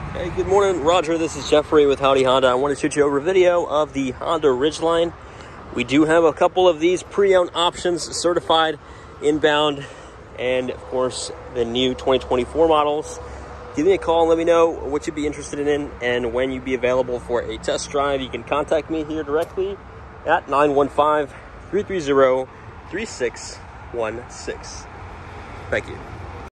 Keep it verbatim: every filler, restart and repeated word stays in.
Hey, good morning, Roger. This is Jeffrey with Howdy Honda. I want to shoot you over a video of the Honda Ridgeline. We do have a couple of these pre-owned options certified inbound, and of course the new twenty twenty-four models. Give me a call and let me know what you'd be interested in and when you'd be available for a test drive. You can contact me here directly at nine one five, three three zero, three six one six. Thank you.